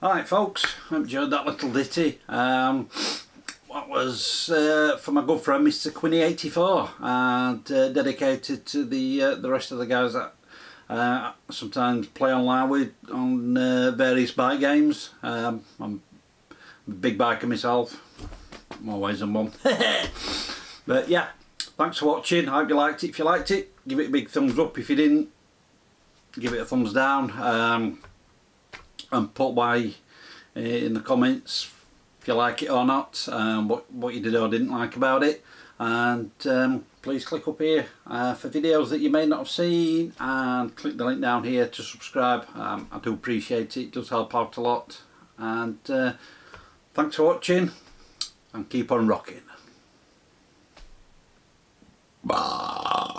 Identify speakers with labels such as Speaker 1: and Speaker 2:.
Speaker 1: Right folks, I enjoyed that little ditty. That was for my good friend Mr. Quinny84 and dedicated to the rest of the guys that sometimes play online with on various bike games. I'm a big biker myself, more ways than one. But yeah, thanks for watching. I hope you liked it. If you liked it, give it a big thumbs up. If you didn't, give it a thumbs down. And put why in the comments if you like it or not, what you did or didn't like about it, and please click up here for videos that you may not have seen, and click the link down here to subscribe. I do appreciate it, it does help out a lot, and thanks for watching and keep on rocking. Bye.